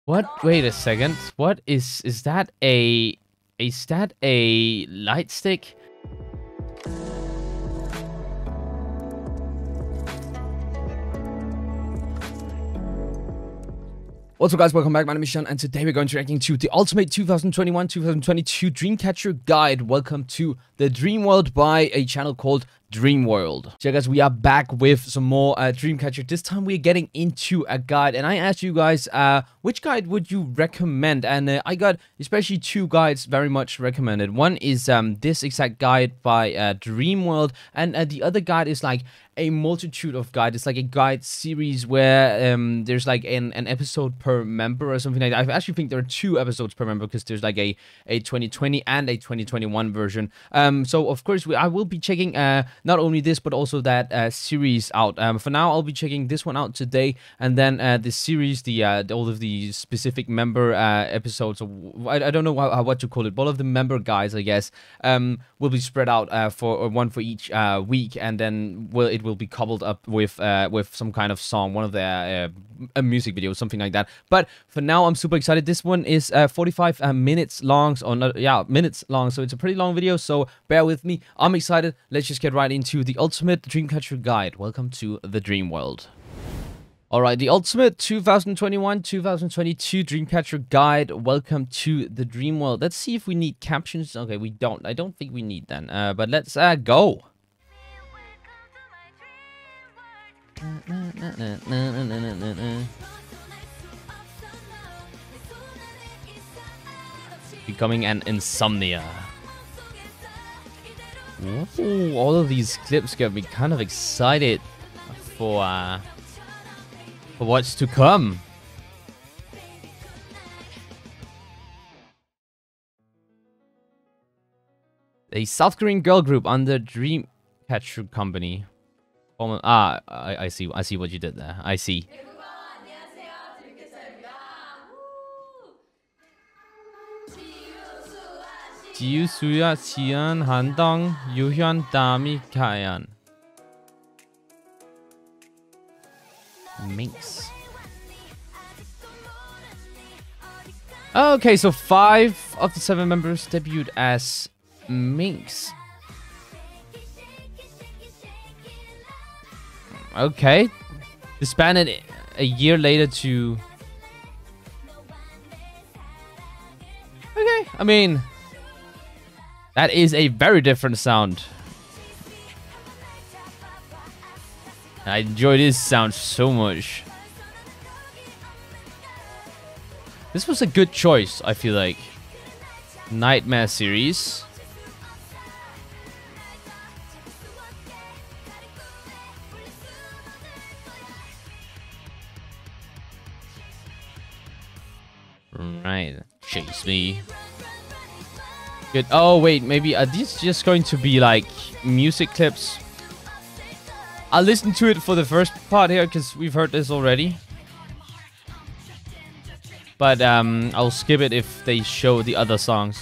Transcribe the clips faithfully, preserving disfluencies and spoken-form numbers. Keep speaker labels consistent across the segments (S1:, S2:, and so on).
S1: What? Wait a second. What is is that a is that a light stick? What's up, guys? Welcome back. My name is Shun, and today we're going to reacting to the Ultimate twenty twenty-one twenty twenty-two Dreamcatcher Guide. Welcome to the Dreamworld by a channel called Dreamworld. So guys, we are back with some more uh, Dreamcatcher. This time we're getting into a guide, and I asked you guys uh, which guide would you recommend, and uh, I got especially two guides very much recommended. One is um, this exact guide by uh, Dreamworld, and uh, the other guide is like a multitude of guides. It's like a guide series where um, there's like an, an episode per member or something like that. I actually think there are two episodes per member because there's like a, a twenty twenty and a twenty twenty-one version. Um, so of course we, I will be checking uh, not only this but also that uh, series out. Um, for now I'll be checking this one out today, and then uh, the series, the, uh, the all of the specific member uh, episodes. Or, I, I don't know how, how, what to call it. All of the member guides, I guess, um, will be spread out uh, for one for each uh, week, and then will it will be coupled up with uh, with some kind of song, one of their uh, a music video, something like that. But for now, I'm super excited. This one is uh, forty-five uh, minutes long, or not, yeah, minutes long. So it's a pretty long video. So bear with me. I'm excited. Let's just get right into the Ultimate Dreamcatcher Guide. Welcome to the Dreamworld. All right, the Ultimate twenty twenty-one twenty twenty-two Dreamcatcher Guide. Welcome to the Dreamworld. Let's see if we need captions. Okay, we don't. I don't think we need them. Uh, but let's uh, go. Becoming an insomnia. Ooh, all of these clips get me kind of excited for uh, for what's to come. A South Korean girl group under Dreamcatcher company. Ah, I, I see. I see what you did there. I see. 지유수야 지연 한동 유현 다미 가연. Minx. Okay, so five of the seven members debuted as Minx. Okay, disbanded a year later to. Okay, I mean, that is a very different sound. I enjoy this sound so much. This was a good choice, I feel like. Nightmare series. Right, chase me. Good. Oh wait, maybe are these just going to be like music clips? I'll listen to it for the first part here because we've heard this already. But um, I'll skip it if they show the other songs.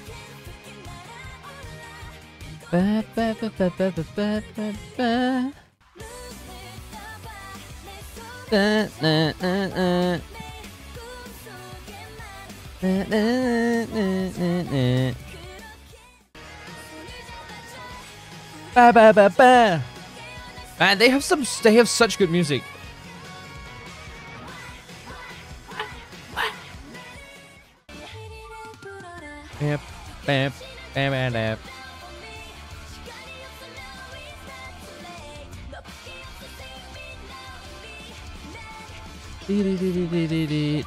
S1: Ba, ba, ba, ba, ba, ba, ba, ba. Da, da, da, da. Na, na, na, na, na. Ba, ba, ba, ba. Man, they have some. They have such good music. Bam, bam, bam, bam, bam. Dee, dee, dee, dee, dee, dee, dee.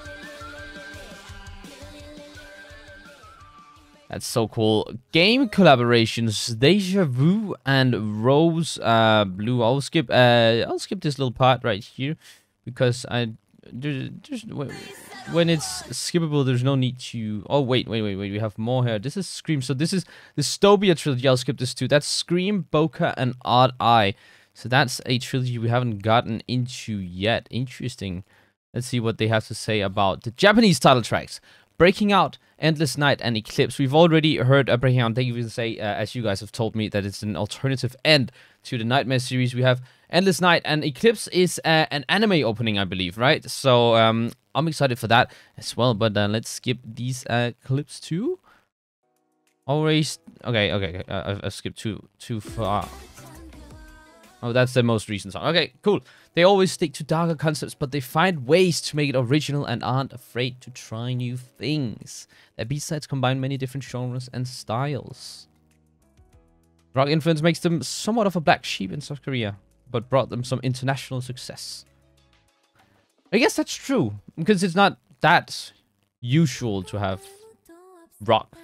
S1: That's so cool. Game collaborations, Deja Vu and Rose uh, Blue. I'll skip. Uh, I'll skip this little part right here because I there's, there's when it's skippable, there's no need to. Oh wait, wait, wait, wait. We have more here. This is Scream. So this is the Stobia trilogy. I'll skip this too. That's Scream, Boca, and Odd Eye. So that's a trilogy we haven't gotten into yet. Interesting. Let's see what they have to say about the Japanese title tracks. Breaking Out, Endless Night, and Eclipse. We've already heard uh, Breaking Out. Thank you for say, uh, as you guys have told me, that it's an alternative end to the Nightmare series. We have Endless Night, and Eclipse is uh, an anime opening, I believe, right? So um, I'm excited for that as well. But uh, let's skip these uh, clips too. Always okay, okay, okay. Uh, I've, I've skipped too too far. Oh, that's the most recent song. Okay, cool. They always stick to darker concepts, but they find ways to make it original and aren't afraid to try new things. Their B-sides combine many different genres and styles. Rock influence makes them somewhat of a black sheep in South Korea, but brought them some international success. I guess that's true, because it's not that usual to have rock.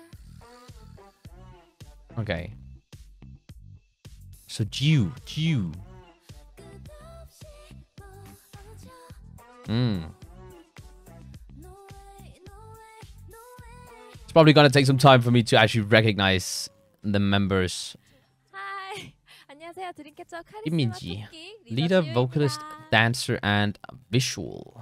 S1: Okay. So, Jew, Jew. Hmm. It's probably gonna take some time for me to actually recognize the members.
S2: Hi. 안녕하세요. 드림캐쳐 카리스마
S1: Imiji,
S2: 토끼
S1: leader,
S2: 리더
S1: vocalist,
S2: 슈입니다.
S1: dancer, and visual.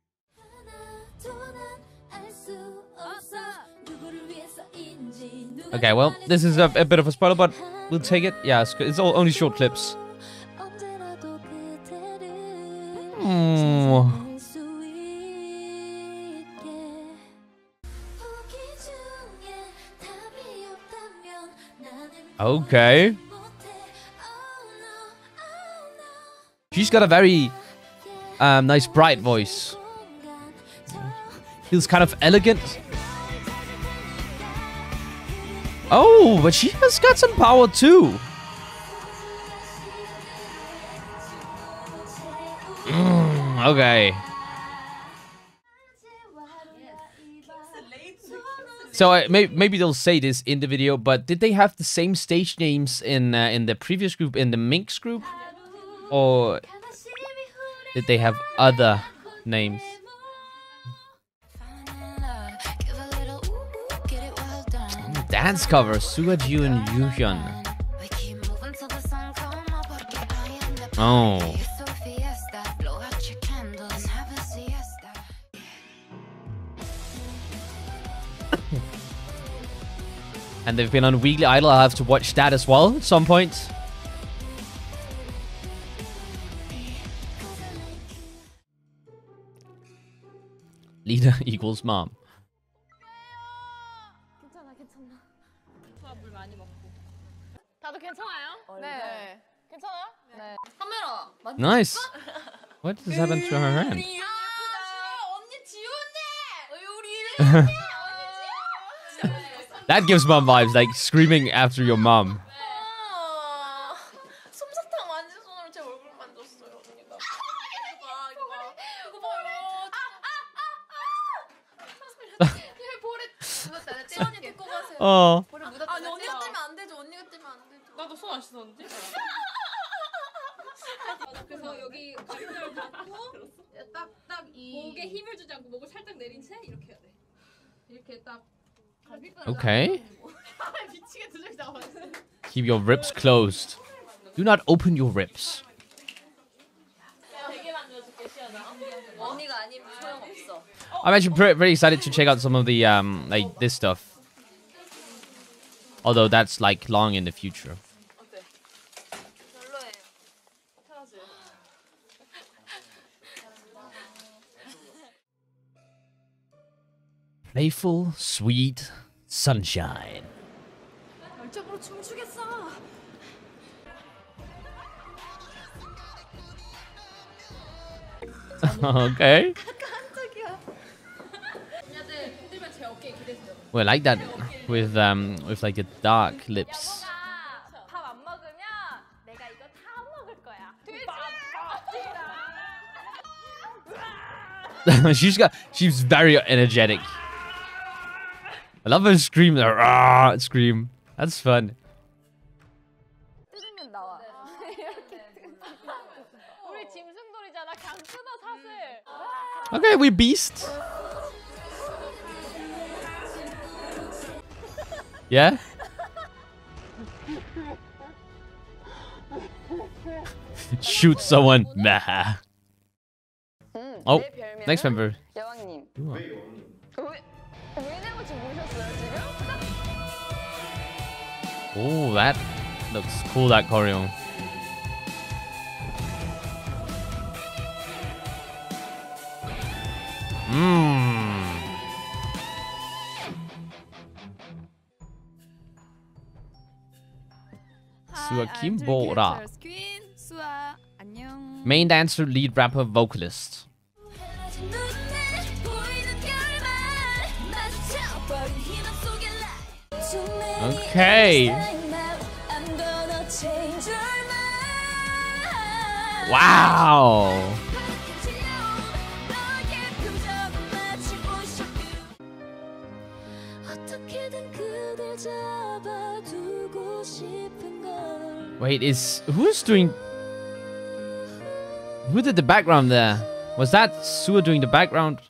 S1: Okay, well, this is a, a bit of a spoiler, but we'll take it. Yeah, it's, it's all only short clips. Hmm. Okay. She's got a very um, nice, bright voice. Feels kind of elegant. Oh, but she has got some power too. Mm, okay. So uh, may maybe they'll say this in the video, but did they have the same stage names in uh, in the previous group, in the Minx group, or did they have other names? Dance cover, Suga-ju and Yuhyun. Oh. And they've been on Weekly Idol. I'll have to watch that as well at some point. Leader equals mom.
S2: 괜찮아, 괜찮아. 물 많이 먹고. 다들 괜찮아요? 네. 괜찮아요? 네. 카메라.
S1: Nice. What has happened to her hand?
S2: 언니 지훈이.
S1: That gives mom vibes, like screaming after your mom.
S2: 솜사탕 만진 손으로 제 얼굴 만졌어요, 언니가. 이거 봐, 이거 봐. 이거 봐요. 얘 볼에 묻었다. 찌원이 데리고 가세요.
S1: Oh.
S2: 볼에 묻었다. 아니, 언니가 떼면 안 되죠. 언니가 떼면 안 되죠. 나도 손 안 씻었는데? 그래서 여기 가슴을 닫고 딱딱 이 목에 힘을 주지 않고 목을 살짝 내린 채 이렇게 해야 돼. 이렇게 딱.
S1: Okay. Keep your ribs closed. Do not open your ribs. I'm actually pretty, pretty excited to check out some of the um like this stuff. Although that's like long in the future. Playful, sweet sunshine.
S2: 열정으로 춤추겠어.
S1: Okay.
S2: 깜짝이야. 언니들 힘들면 제 어깨에 기대세요.
S1: Well, I like that with um with like the dark lips.
S2: 밥 안 먹으면 내가 이거 다 먹을 거야.
S1: she's got she's very energetic. I love her scream, the rah scream. That's fun.
S2: 뜯으면 나와. 우리 짐승돌이잖아. 그냥 뜯어 사슬.
S1: Okay, we beast. Yeah? Shoot someone. Nah. Oh, next member.
S2: 여왕님. 왜 내고지 모셨어요 지금?
S1: Oh, that looks cool, that choreo. Mmm. Sua Kimbora. Main dancer, lead rapper, vocalist. Okay. Wow. Wait, is who's doing? Who did the background there? Was that Sua doing the background?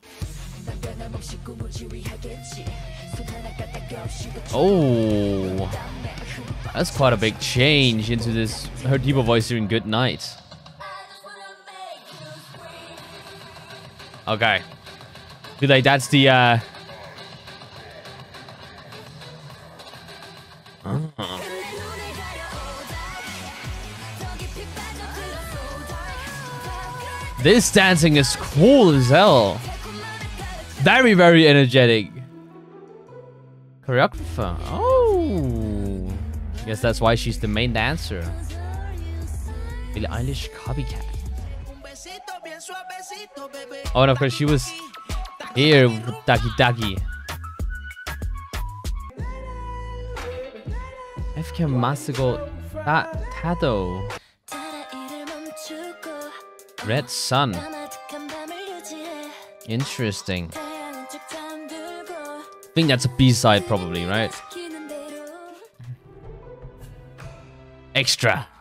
S1: Oh, that's quite a big change into this. Her deeper voice doing Good Night. Okay, feel like that's the. Uh... Uh-huh. This dancing is cool as hell. Very, very energetic. Choreographer. Oh. I guess that's why she's the main dancer. Billie Eilish copycat. Oh, and of course she was here with Daki Daki. F K Masugo Tato. Red Sun. Interesting. I think that's a B-side probably, right? Extra.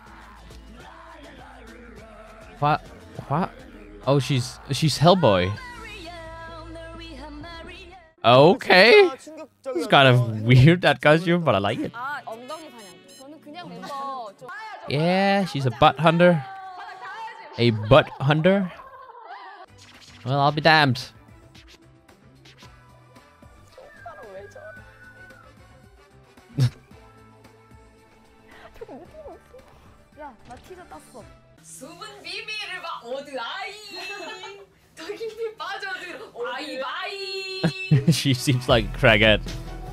S1: What? What? Oh, she's she's Hellboy. Okay. It's kind of weird, that costume, but I like it. Yeah, she's a butt hunter. A butt hunter? Well, I'll be damned. She seems like a crackhead.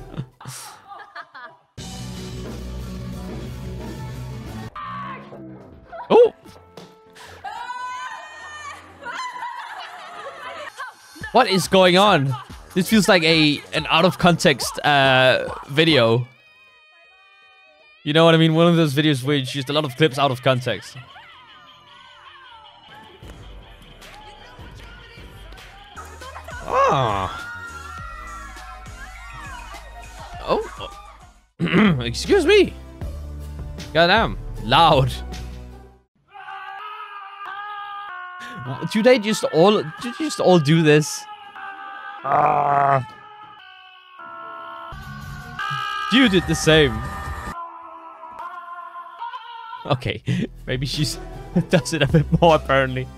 S1: Oh! What is going on? This feels like a an out of context uh, video. You know what I mean? One of those videos where it's just a lot of clips out of context. Ah. Oh. Excuse me. Goddamn. Loud. Do they just all do you just all do this? Ah. You did the same. Okay, maybe she's does it a bit more apparently.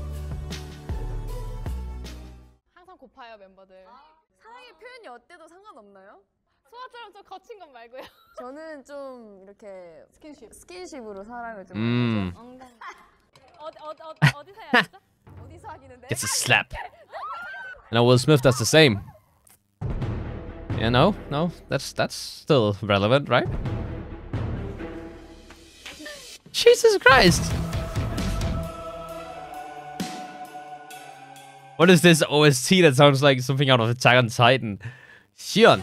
S2: 항상 고파요 멤버들. 사랑의 표현이 어때도 상관없나요? 소아처럼 좀 거친 건 말고요.
S3: 저는 좀 이렇게 스킨십 스킨십으로 사랑을 좀.
S1: 음.
S2: 어디 어디 어디 어디서 해야죠? 어디서 하기는데?
S1: Gets a slap. And Will Smith does the same. Yeah, no, no, that's that's still relevant, right? Jesus Christ! What is this O S T that sounds like something out of Attack on Titan? Xion.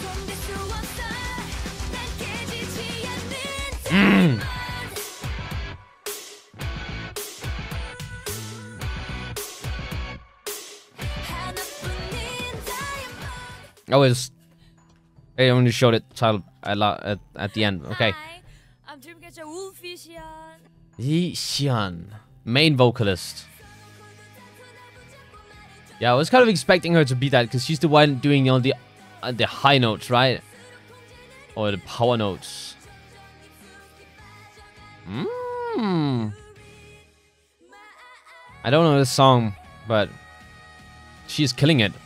S1: Mm. Oh, it's... They only showed it title at, at, at the end. Okay.
S4: Hi, I'm Dreamcatcher Wolfishian.
S1: Xian, main vocalist. Yeah, I was kind of expecting her to be that because she's the one doing all the uh, the high notes, right? Or the power notes. Mm. I don't know this song, but she's killing it.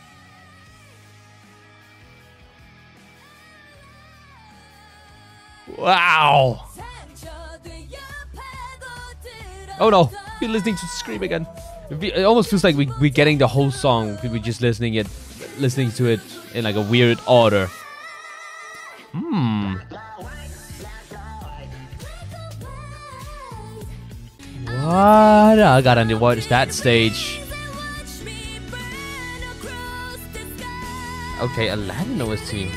S1: Wow. Oh no, you're listening to Scream again. It, be, it almost feels like we we're getting the whole song. We're just listening it, listening to it in like a weird order. Hmm. What? I gotta watch that stage. Okay, Aladdin O S T.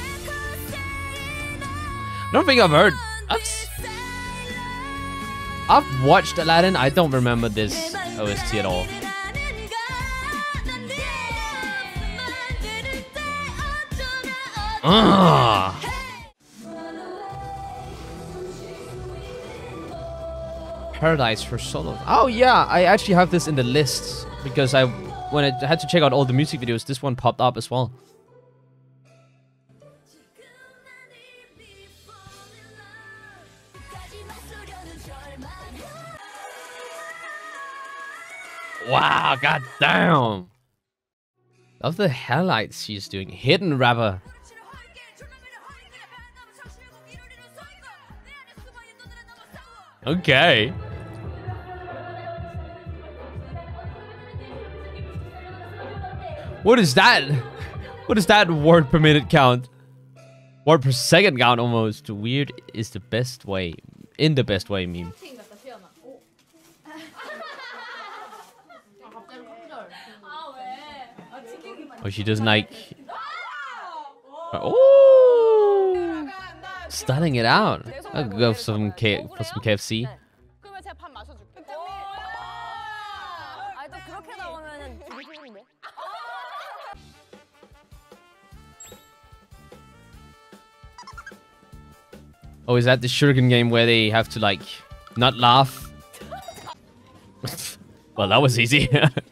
S1: I don't think I've heard. I've, I've watched Aladdin. I don't remember this O S T at all. Ah. Paradise for solos. Oh yeah, I actually have this in the list because I, when I had to check out all the music videos, this one popped up as well. Wow, goddamn! Love the highlights she's doing. Hidden rapper. Okay. What is that? What is that word per minute count? Word per second count almost. Weird is the best way. In the best way meme. Oh, she doesn't like... Oh! Stunning it out. I'll go for some, K for some K F C. Oh, is that the shuriken game where they have to, like, not laugh? Well, that was easy.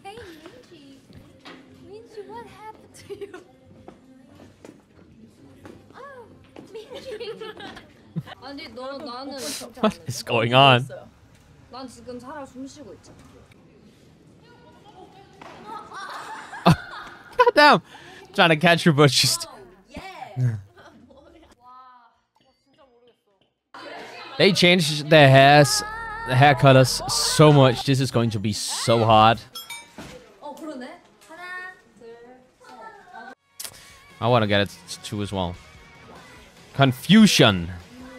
S1: What is going on?
S2: 난 지금 살아 숨 쉬고 있잖아.
S1: God damn! Trying to catch her, but just... They changed their hairs, the hair colors so much. This is going to be so hard. I want to get it too as well. Confusion.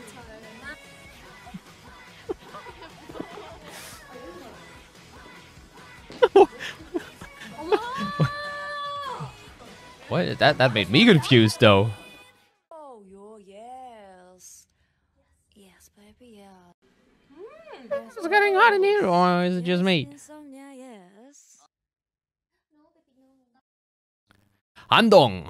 S1: What? That that made me confused though.
S4: Oh, yes. Yes, baby, yeah.
S1: What's getting hot in here, or is it just me?
S4: Insomnia, yes.
S1: Handong.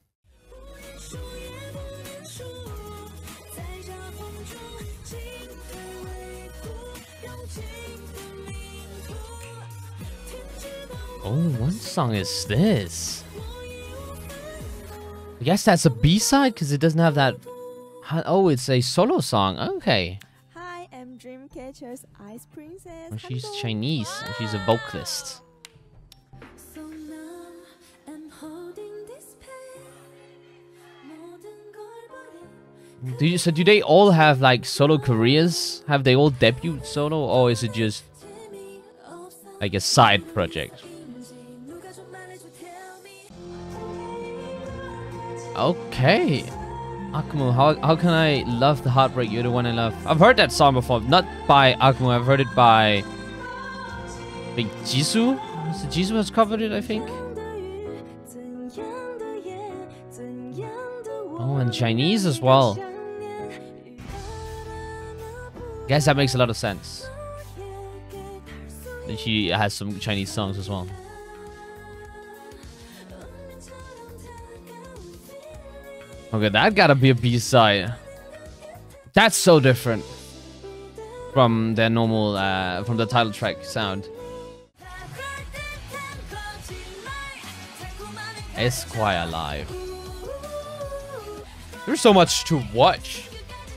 S1: Oh, what song is this? I guess that's a B-side because it doesn't have that. Oh, it's a solo song. Okay.
S5: Hi, I'm Dreamcatcher's Ice Princess.
S1: Oh, she's Chinese and she's a vocalist. Do you, so do they all have like solo careers? Have they all debuted solo, or is it just like a side project? Okay. Akumu, how, how can I love the heartbreak? You're the one I love. I've heard that song before. Not by Akumu. I've heard it by... I think Jisoo? Is it Jisoo has covered it, I think? Oh, and Chinese as well. Guess that makes a lot of sense. And she has some Chinese songs as well. Okay, that gotta be a B-side. That's so different from their normal, uh, from the title track sound. Esquire Live. There's so much to watch.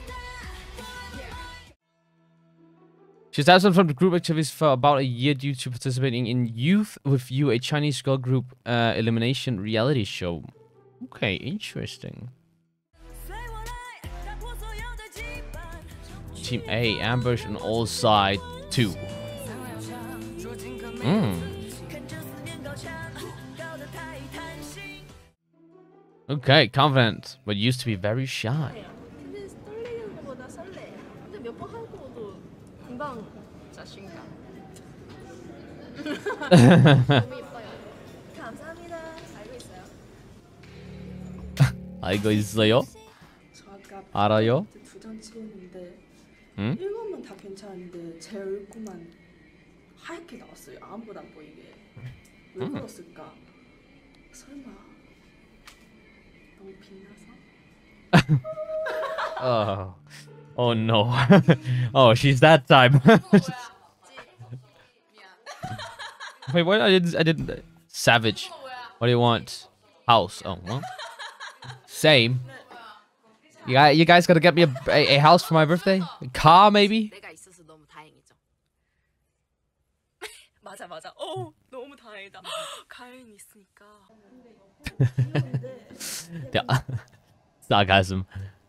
S1: She's absent from the group activities for about a year due to participating in Youth With You, a Chinese girl group uh, elimination reality show. Okay, interesting. Team A, ambush on all side two. Mm. Okay, confident, but used to be very shy.
S3: 근데 떨리는 것보다 설레. 근데 몇 번 하고도 금방 자신감. 너무 예뻐요. 감사합니다. 알고 있어요.
S1: 알고 있어요?
S6: 저 아까
S1: 알아요?
S6: 두장 찍었는데
S1: 응?
S6: 일곱 명 다 괜찮은데 제 얼굴만 하얗게 나왔어요. 아무도 안 보이게. 왜
S1: 음.
S6: 그랬을까? 설마 너무 빛나서?
S1: Oh, oh no. Oh, she's that type. Wait, what? I didn't. I didn't. Savage. What do you want? House. Oh, well. Same. You guys, you guys gotta get me a, a, a house for my birthday. A car, maybe.
S3: 내가 있어서 너무 다행이죠. 맞아 맞아. 어 너무 다행이다. 가연이 있으니까.
S1: Yeah. Sarcasm.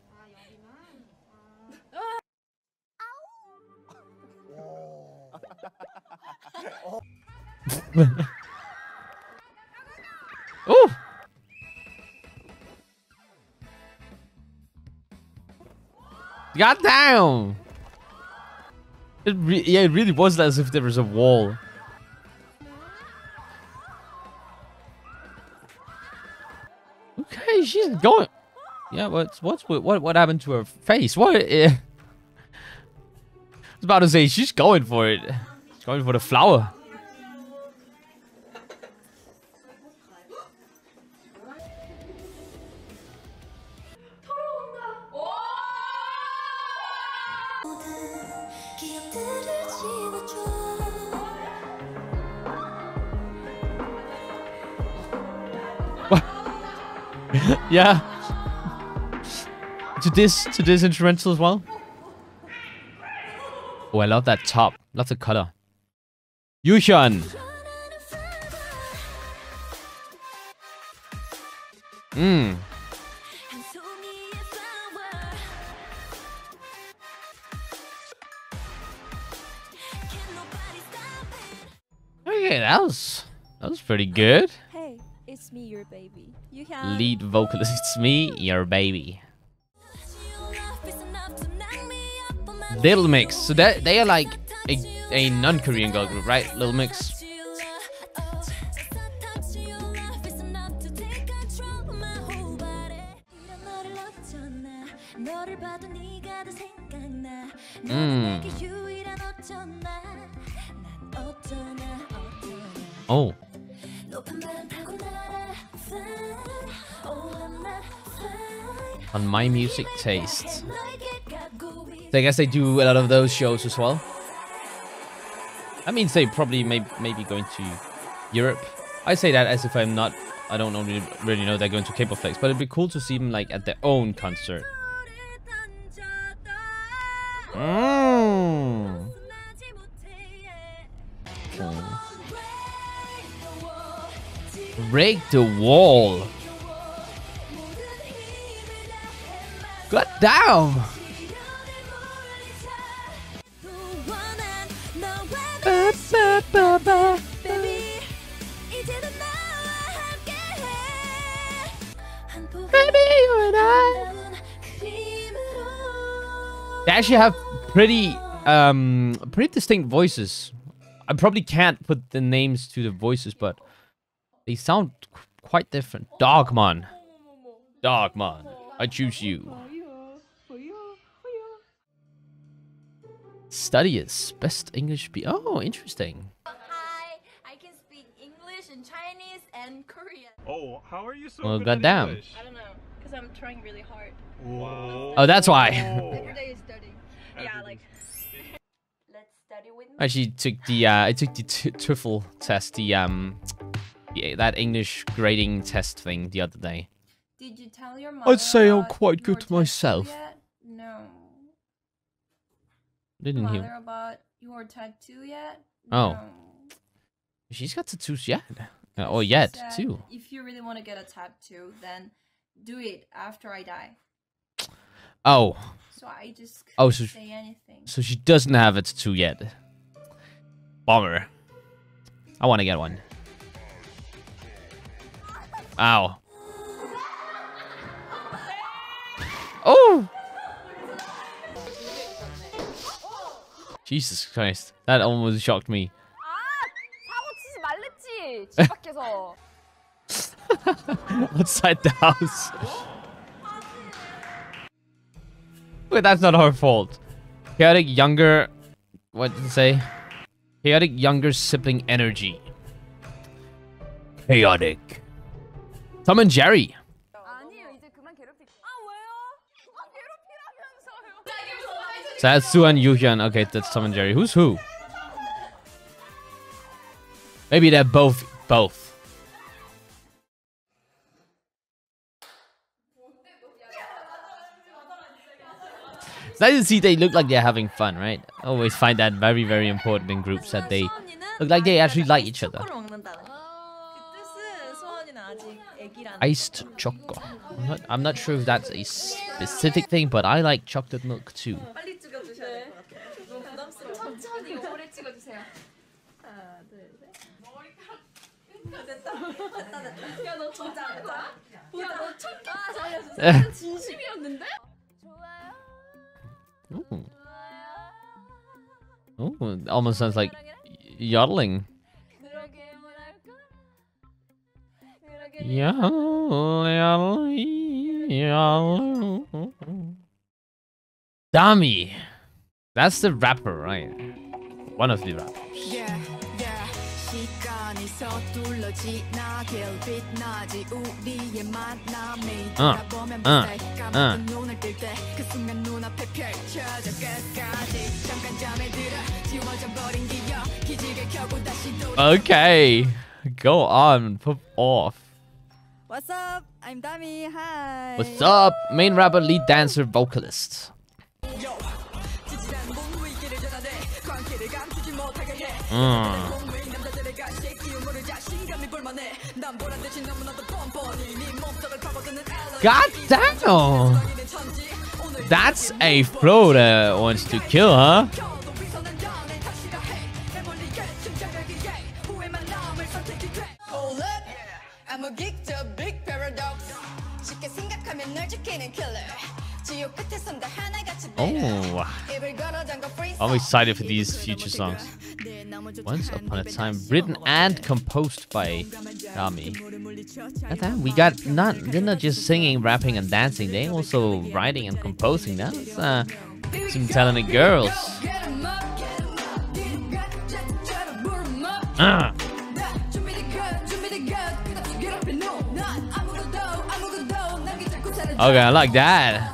S1: Oh. God damn! It re yeah, it really was as if there was a wall. Okay, she's going. Yeah, what's what's what what happened to her face? What? Eh. I was about to say she's going for it. She's going for the flower. Yeah. To this to this instrumental as well. Oh, I love that top. Love the color. Yushan. Mmm. Okay, that was that was pretty good.
S5: Hey, it's me, your baby. You can
S1: Lead vocalist, it's me, your baby. Little Mix. So that they are like a, a non-Korean girl group, right? Little Mix. Mm. Oh. On My Music Taste. So I guess they do a lot of those shows as well. That means they probably may maybe going to Europe. I say that as if I'm not, I don't really, really know they're going to K-pop Flex, but it'd be cool to see them like at their own concert. Mm. Oh. Break the wall. God damn. Ba, ba, ba, ba. Baby, you and I. They actually have pretty, um, pretty distinct voices. I probably can't put the names to the voices, but they sound qu quite different. Dogman. Dogman. I choose you. Studies. Best English be. Oh, interesting.
S3: Hi, I can speak English and Chinese and Korean.
S7: Oh, how are you so
S1: Oh,
S7: good
S1: goddamn.
S7: at English?
S3: I don't know, because I'm trying really hard.
S7: Whoa.
S1: Oh, that's why.
S3: Every day is studying. Yeah,
S7: Every
S3: like. Let's study with me.
S1: I actually took the uh, I took the t TOEFL test, the um, yeah, that English grading test thing the other day.
S2: Did you tell your mother?
S1: I'd say I'm
S2: about
S1: quite
S2: your
S1: good
S2: tattoo
S1: myself.
S2: Yet? No.
S1: Didn't
S2: Mother
S1: you?
S2: about your tattoo yet?
S1: Oh.
S2: No.
S1: She's got tattoos yet. Uh, or yet,
S2: Said,
S1: too.
S2: If you really want to get a tattoo, then do it after I die.
S1: Oh.
S2: So I just couldn't
S1: Oh, so,
S2: say anything.
S1: so she doesn't have a tattoo yet. Bummer. I want to get one. Ow. Oh! Jesus Christ. That almost shocked me. Outside the house. Wait, that's not her fault. Chaotic younger... What did it say? Chaotic younger sibling energy. Chaotic. Tom and Jerry. So that's Soo and Yoo-hyun. Okay, that's Tom and Jerry. Who's who? Maybe they're both both. It's nice to see they look like they're having fun, right? I always find that very, very important in groups, that they look like they actually like each other. Iced choco. I'm not, I'm not sure if that's a specific thing, but I like chocolate milk too.
S2: 천천히 오래 찍어주세요. 하나, 둘, 셋. 됐다. 됐다, 됐다. 야, 너 진짜 됐다. 야, 너 첫 아, 잘했어. 진심이었는데?
S1: Ooh. Ooh, it almost sounds like yodeling. Dami. That's the rapper, right? One of the rappers.
S8: Yeah, yeah.
S1: Uh, uh, uh. Okay, go on, pop off.
S5: What's up? I'm Dami. Hi.
S1: What's up? Main rapper, lead dancer, vocalist. Mm. God damn! That's a flow that wants to kill, huh?
S8: I'm a geek to a big paradox.
S1: Oh, I'm excited for these future songs. Once Upon a Time, written and composed by Dami. And we got not they're not just singing, rapping, and dancing. They also writing and composing. That's uh, some talented girls. Uh. Okay, I like that.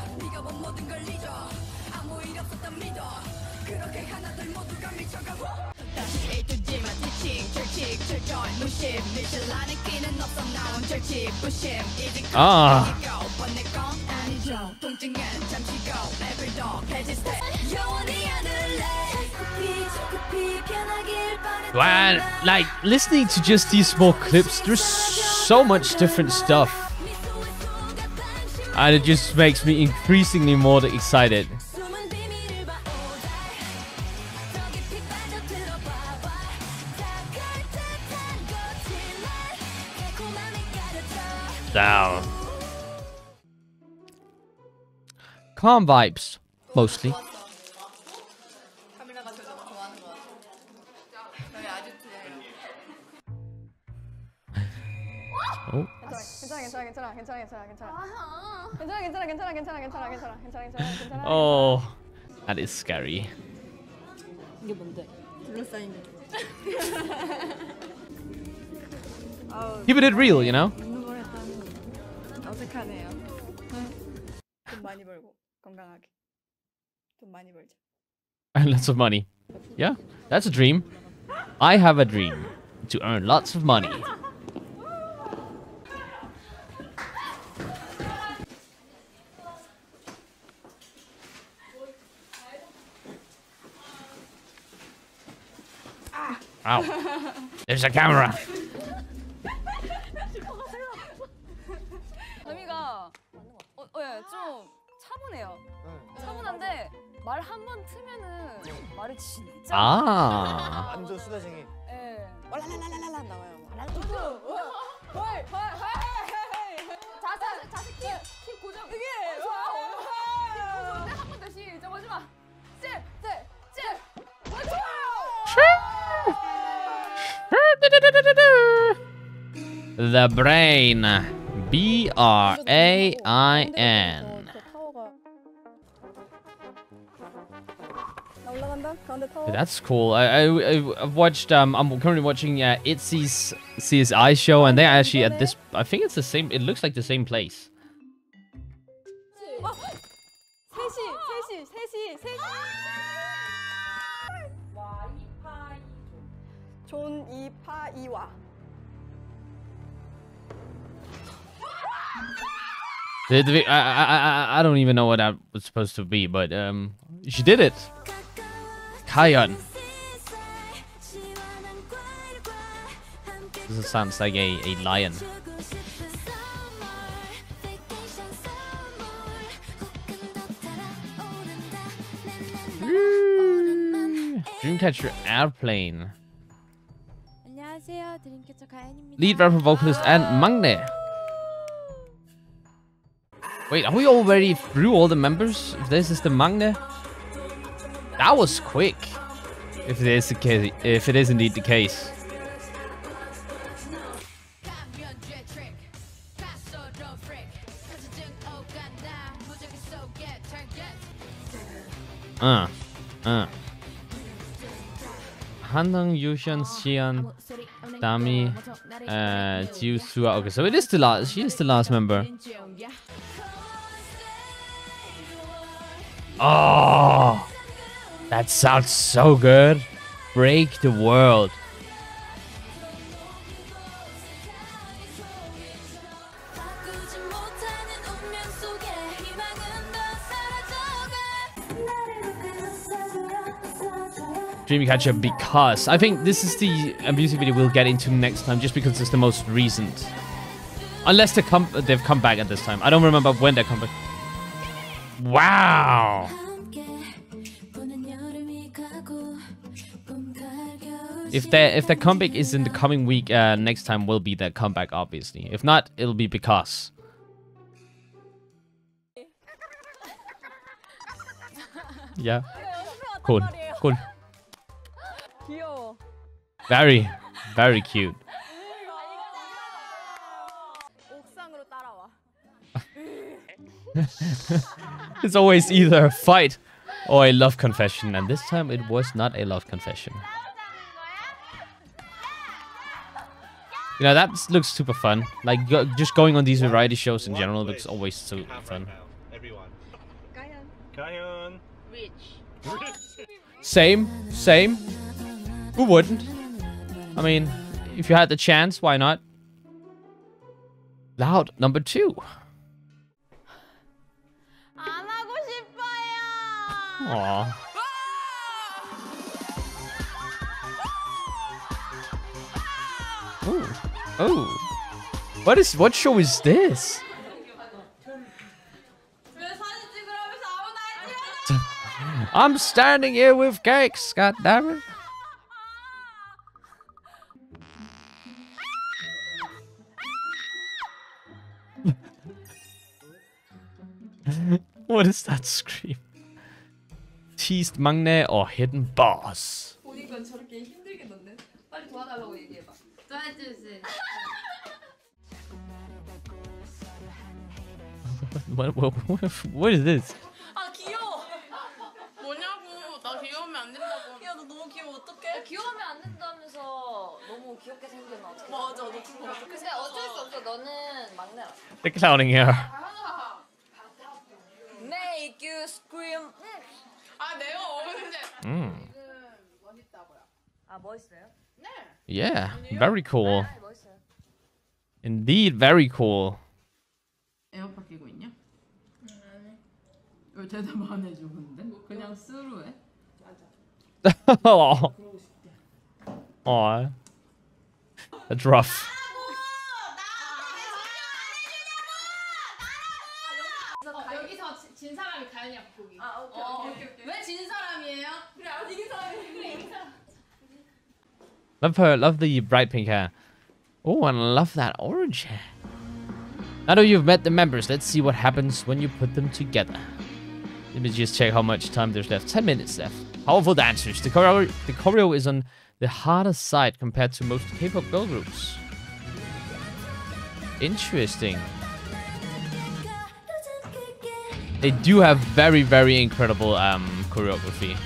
S1: Ah. Man, like listening to just these small clips, there's so much different stuff. And it just makes me increasingly more excited. Down. Calm vibes, mostly. Oh. Oh, that is scary. Keep it real, you know? And lots of money. Yeah, that's a dream. I have a dream to earn lots of money. Ow. There's a camera.
S5: 다미가 어, 어, 예, 좀 차분해요. 차분한데 말 한 번 트면은 말을 진짜.
S1: 아.
S9: 완전 수다쟁이.
S5: 예. 왈랄랄랄랄 나와요. 왈랄.
S1: The Brain. B R A I N. That's cool. I, I I've watched. Um, I'm currently watching uh, it five ij's C S I show, and they're actually at this. I think it's the same. It looks like the same place.
S3: 존 이파이와.
S1: The, the, I, I I I don't even know what that was supposed to be, but um, she did it. Kayon. This sounds like a a lion. Dreamcatcher Airplane. Lead rapper, vocalist, and Magne. Wait, are we already through all the members? If this is the Magne? That was quick. If it is the case, if it is indeed the case. Uh, uh. Handong, Yushan, Xian, Dami, uh, Jiu Sua. Okay, so it is the last. She is the last member. Oh, that sounds so good. Break the world. Dreamcatcher, because I think this is the uh, music video we'll get into next time, just because it's the most recent. Unless they come, they've come back at this time. I don't remember when they come back. Wow. If their if their comeback is in the coming week, uh, next time will be their comeback, obviously. If not, it'll be because. Yeah. Cool. Cool. Very, very cute. It's always either a fight or a love confession, and this time it was not a love confession. You know, that looks super fun. Like, go, just going on these variety shows in general looks always so fun. Same, same. Who wouldn't? I mean, if you had the chance, why not? Loud number two. Aww. Oh, oh. What is? What show is this? I'm standing here with cakes. God damn it. What is that scream? Teased Magne or hidden boss? what, what, what, what is this?
S3: 아 귀여워. 뭐냐고. 나 귀여우면 안 된다고. 야, 너 너무 귀여워. 어떡해?
S5: 귀여우면 안 된다면서 너무 귀엽게 생겼나 어떡해.
S3: 맞아, 너 그거 어떡해.
S5: 근데 어쩔 수 없어. 너는 막내라.
S1: The clowning here.
S5: Make you scream.
S3: 아, 내가 어른인데.
S1: Mm.
S5: 아, 멋있어요?
S3: 네.
S1: Yeah, very cool.
S5: 아, 멋있어요.
S1: Indeed, very cool.
S6: 에어팟 끼고 있냐? 아니. 왜 대답 안 해줘 근데? 그냥 스루해? 맞아.
S1: Oh. Aw. That's rough.
S2: 여기서 진 사람이 가연이랑 보기.
S3: 아, 오케이, 오케이, 오케이, 오케이. 왜 진 사람이에요? 그래, 아, 이긴 사람이. 그래, 이긴 사람.
S1: Love her, love the bright pink hair. Oh, and I love that orange hair. Now that you've met the members, let's see what happens when you put them together. Let me just check how much time there's left. ten minutes left. Powerful dancers. The choreo, the choreo is on the harder side compared to most K-pop girl groups. Interesting. They do have very, very incredible um, choreography.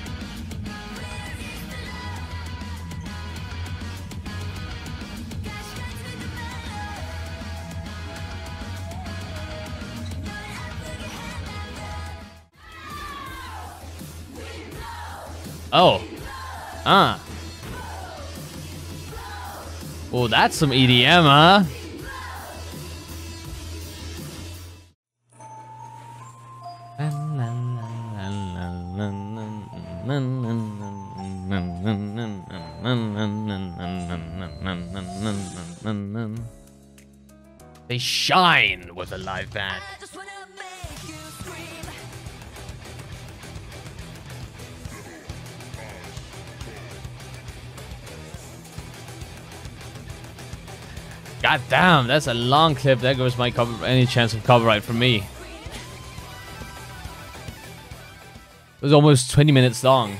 S1: Oh. Ah. Oh, that's some E D M, huh? They shine with a live band. God damn, that's a long clip. There goes my cover any chance of copyright from me. It was almost twenty minutes long.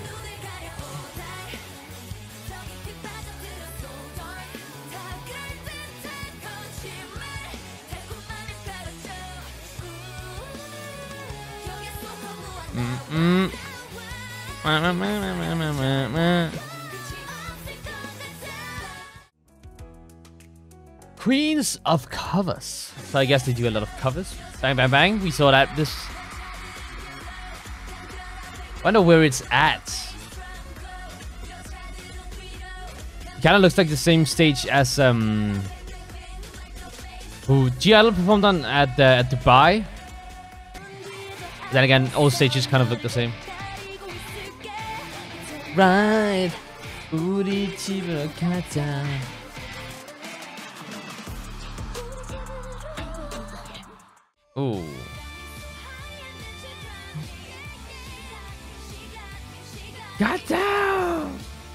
S1: Mm-mm. Queens of covers. So I guess they do a lot of covers. Bang, bang, bang. We saw that. This. Wonder where it's at. It kind of looks like the same stage as um. Who G L performed on at the at Dubai. Then again, all stages kind of look the same. Right. Ooh. God damn!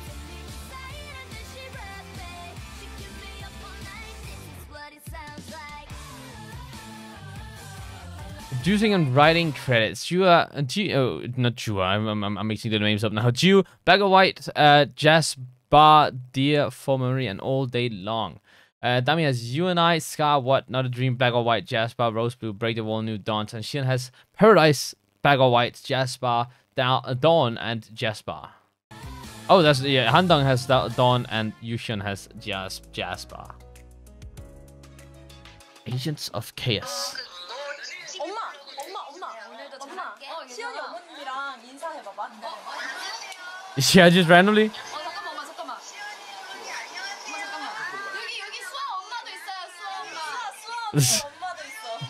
S1: Producing and writing credits. Jua, uh, G, oh, not Jua. I'm, I'm, I'm mixing the names up now. Ju, Bag of White, uh, Jazz Bar, Dear for Marie, and All Day Long. Uh, Dami has You and I, Scar, What, Not a Dream, Bag of White, Jazz Bar, Rose Blue, Break the Wall, New Dawns, and Shin has Paradise, Bag of White, Jazz Bar, Dawn, and Jazz Bar. Oh, that's yeah. Handong has Dawn, and Yushin has Jazz Jazz Bar. Agents of Chaos.
S3: 엄마, 엄마, 엄마, 엄마. 시연이 어머님이랑 인사해봐봐.
S1: Yeah, just randomly.
S5: 어 잠깐만 엄마 잠깐만. 엄마 잠깐만. 여기 여기 수아 엄마도 있어요. 수아 엄마.
S3: 수아, 수아 엄마도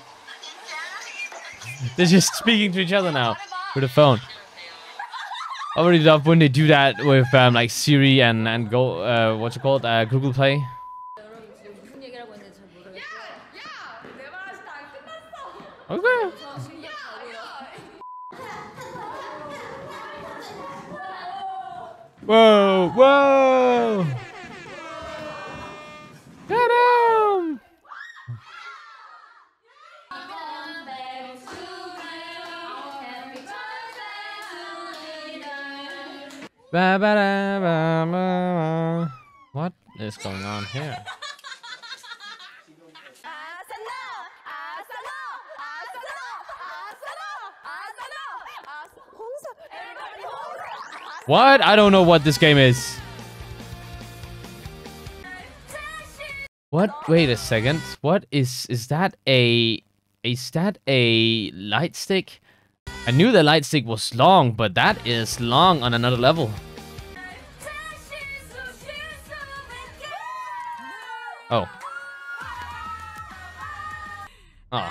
S3: 있어.
S1: They're just speaking to each other now with a phone. I already love when they do that with um, like Siri and and go uh, what's it called uh, Google Play. Okay. Whoa! Whoa! Get him! Ba, ba, da, ba, ba, ba. What is going on here? What? I don't know what this game is. What? Wait a second. What is is that a is that a light stick? I knew the light stick was long, but that is long on another level. Oh. Oh.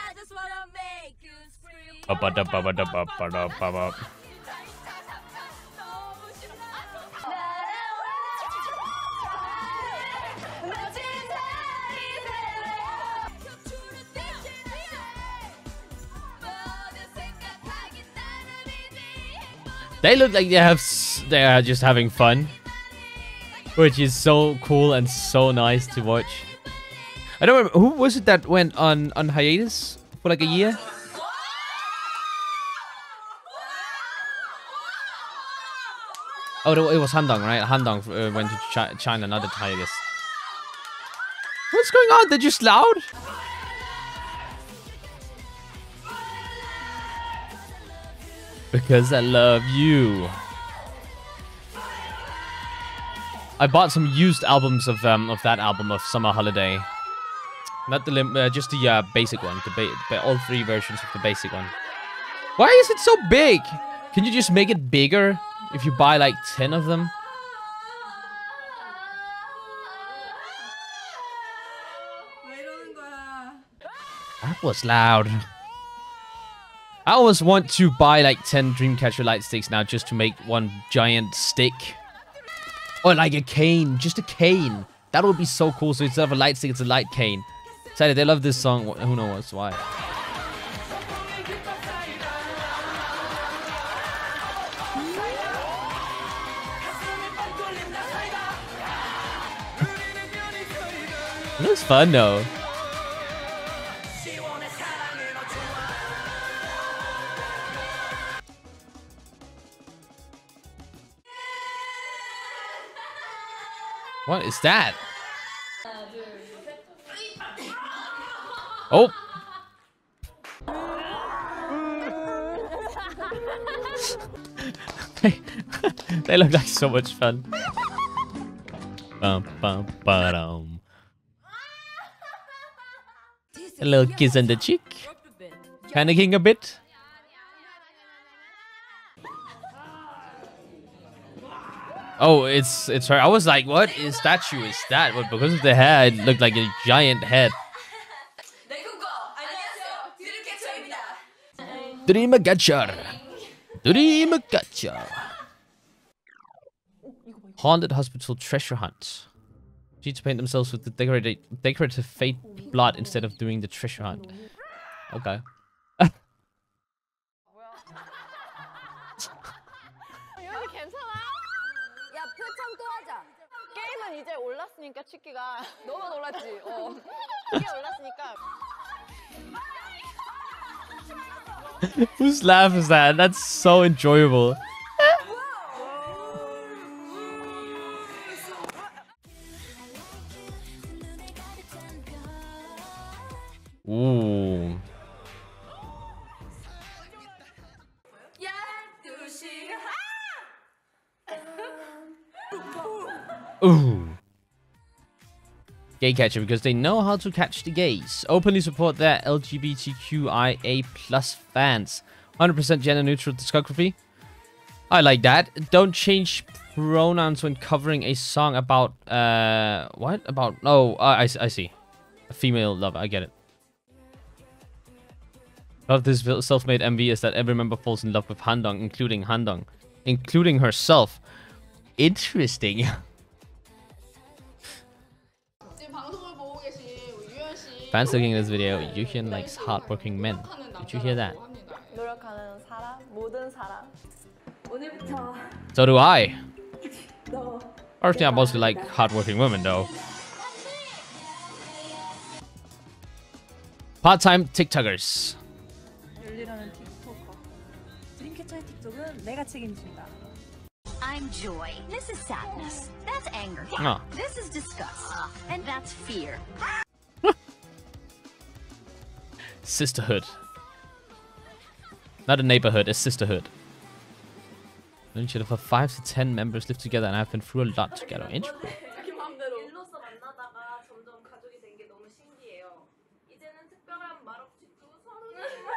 S1: Up, up, up, up, up, up, up, up, up, up. They look like they have s they are just having fun, which is so cool and so nice to watch. I don't remember who was it that went on on hiatus for like a year. Oh, it was Handong, right? Handong uh, went to Chi China, not the hiatus. What's going on? They're just loud. Because I love you. I bought some used albums of um of that album of Summer Holiday. Not the lim uh, just the uh, basic one. The ba ba all three versions of the basic one. Why is it so big? Can you just make it bigger if you buy like ten of them? That was loud. I always want to buy like ten Dreamcatcher light sticks now just to make one giant stick. Or like a cane, just a cane. That would be so cool. So instead of a light stick, it's a light cane. Excited, they love this song. Who knows why. It looks fun though. What is that? Oh. they, they look like so much fun. Bum, bum, ba-dum. A little kiss on the cheek. Panicking a bit. Oh, it's it's her. I was like, what is statue is that? But because of the hair, it looked like a giant head. Dreamcatcher. Dreamcatcher. Haunted hospital treasure hunt. Need to paint themselves with the decorated decorative fake blood instead of doing the treasure hunt. Okay.
S3: 게임은 이제 올랐으니까 치키가 너무 놀랐지. 어. 치키 올랐으니까.
S1: Whose laugh is that? That's so enjoyable. Ooh. Ooh. Gay catcher, because they know how to catch the gays. Openly support their L G B T Q I A plus fans. one hundred percent gender neutral discography. I like that. Don't change pronouns when covering a song about, uh, what? About, oh, I, I see. A female lover, I get it. Of this self-made M V is that every member falls in love with Handong, including Handong. Including herself. Interesting. Fans looking at this video, Yuhyun likes hardworking men. Did you hear that?
S3: 노력하는 사람, 모든 사람. 오늘부터
S1: So do I.
S3: 너
S1: Personally, I mostly like hardworking women, though. Part-time TikTokers.
S9: 열일하는 틱토커. 드림캐쳐의 틱톡은 내가 책임진다.
S10: I'm joy. This is sadness. That's anger.
S1: Oh.
S10: This is disgust. And that's fear.
S1: Sisterhood. Not a neighborhood, a sisterhood. For five to ten members live together and have been through a lot together. Interesting.
S3: 일로서 만나다가 점점 가족이 된 게 너무 신기해요. 이제는 특별한 말 없이도 서로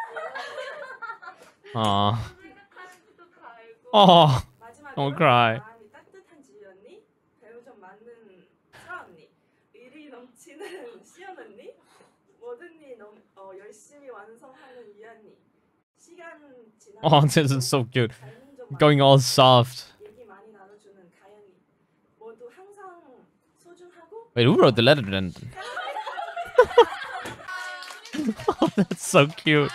S1: Aww.
S3: 생각하는지도 다 알고.
S1: Aww.
S3: 마지막으로
S1: Don't cry.
S3: 마음이 따뜻한 지연이, 배우 좀 맞는 수아 언니, 의리 넘치는 시연 언니, 뭐든 일 너무 어, 열심히 완성하는 이한이. 시간 지나.
S1: Oh, this is so cute. Going all soft.
S3: 얘기 많이 나눠주는 가연이. 모두 항상 소중하고.
S1: Wait, who wrote the letter then? Oh, that's so cute.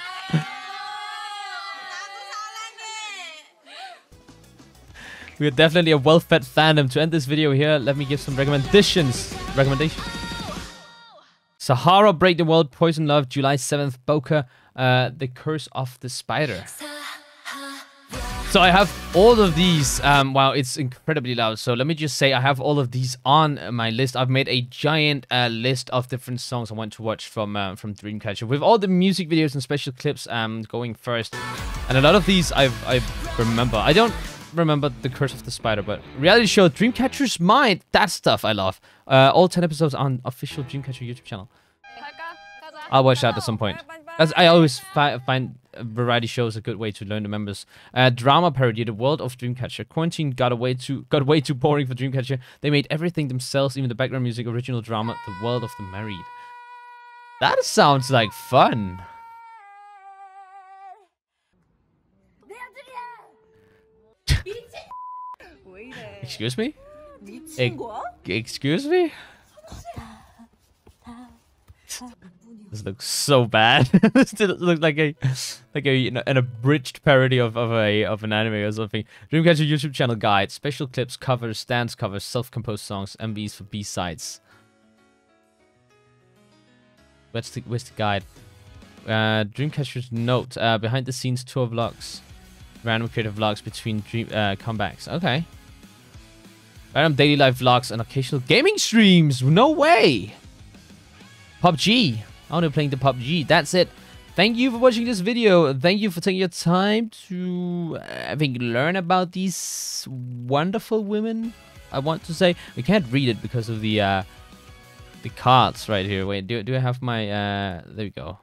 S1: We are definitely a well-fed fandom. To end this video here, let me give some recommendations. Recommendations. Sahara, Break the World, Poison Love, July seventh, Boca, uh, The Curse of the Spider. So I have all of these. Um, wow, it's incredibly loud. So let me just say I have all of these on my list. I've made a giant uh, list of different songs I want to watch from uh, from Dreamcatcher, with all the music videos and special clips um going first. And a lot of these I've I remember. I don't remember The Curse of the Spider, but reality show Dreamcatcher's Mind. That stuff I love. Uh, all ten episodes on official Dreamcatcher YouTube channel. I'll watch that at some point. As I always fi find variety shows a good way to learn the members. Uh, drama parody, The World of Dreamcatcher. Quarantine got away too got way too boring for Dreamcatcher. They made everything themselves, even the background music. Original drama, The World of the Married. That sounds like fun. Excuse me? E excuse me? This looks so bad. This looks like a like a you know, an abridged parody of, of a of an anime or something. Dreamcatcher YouTube channel guide, special clips, covers, dance covers, self-composed songs, M Vs for B-sides. Where's the where's the guide? Uh, Dreamcatcher's note, uh, behind the scenes tour vlogs, random creative vlogs between dream uh, comebacks. Okay. Random daily life vlogs and occasional gaming streams. No way. P U B G. I want to playing the P U B G. That's it. Thank you for watching this video. Thank you for taking your time to, uh, I think, learn about these wonderful women. I want to say we can't read it because of the uh, the cards right here. Wait, do do I have my? Uh, there we go.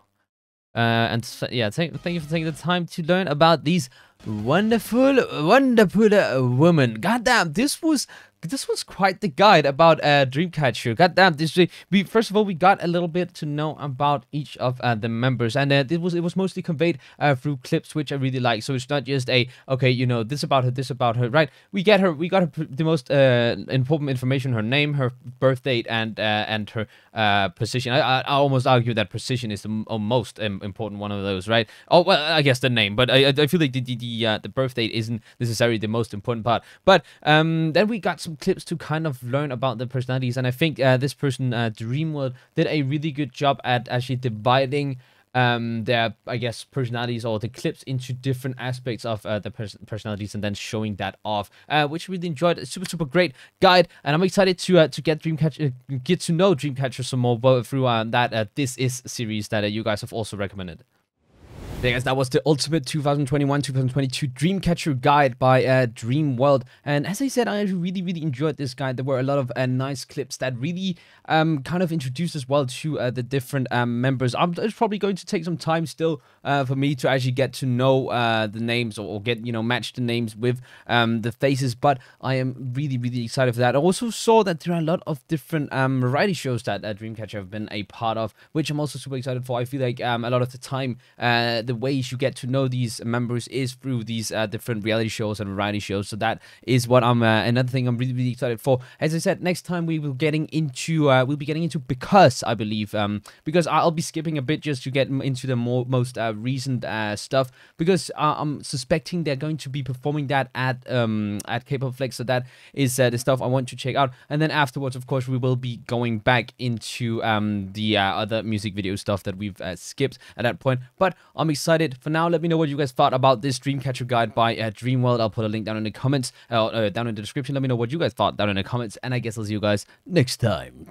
S1: Uh, and yeah, thank thank you for taking the time to learn about these wonderful, wonderful uh, women. Goddamn, this was. This was quite the guide about uh, Dreamcatcher. Goddamn, this we first of all we got a little bit to know about each of uh, the members, and uh, it was it was mostly conveyed uh, through clips, which I really like. So it's not just a okay, you know, this about her, this about her, right? We get her, we got her the most uh, important information: her name, her birth date, and uh, and her uh, position. I, I I almost argue that position is the most um, important one of those, right? Oh well, I guess the name, but I I feel like the the the, uh, the birth date isn't necessarily the most important part. But um, then we got some clips to kind of learn about the personalities, and I think uh, this person, uh, Dreamworld, did a really good job at actually dividing um, their, I guess, personalities or the clips into different aspects of uh, the pers personalities, and then showing that off, uh, which I really enjoyed. Super, super great guide, and I'm excited to uh, to get Dreamcatcher, uh, get to know Dreamcatcher some more through uh, that uh, This Is series that uh, you guys have also recommended. There, guys, that was the ultimate two thousand twenty-one two thousand twenty-two Dreamcatcher guide by uh, Dreamworld. And as I said, I really, really enjoyed this guide. There were a lot of uh, nice clips that really um, kind of introduced as well to uh, the different um, members. I'm, it's probably going to take some time still uh, for me to actually get to know uh, the names, or, or get, you know, match the names with um, the faces. But I am really, really excited for that. I also saw that there are a lot of different um, variety shows that uh, Dreamcatcher have been a part of, which I'm also super excited for. I feel like um, a lot of the time, uh, the ways you get to know these members is through these uh, different reality shows and variety shows. So that is what I'm uh, another thing I'm really, really excited for. As I said, next time we will getting into uh, we'll be getting into Because, I believe, um because I'll be skipping a bit just to get into the more most uh, recent uh, stuff, because uh, I'm suspecting they're going to be performing that at um at K-pop Flex. So that is uh, the stuff I want to check out, and then afterwards, of course, we will be going back into um the uh, other music video stuff that we've uh, skipped at that point. But I'm excited. For now, let me know what you guys thought about this Dreamcatcher guide by uh, Dreamworld. I'll put a link down in the comments, uh, uh, down in the description. Let me know what you guys thought down in the comments, and I guess I'll see you guys next time.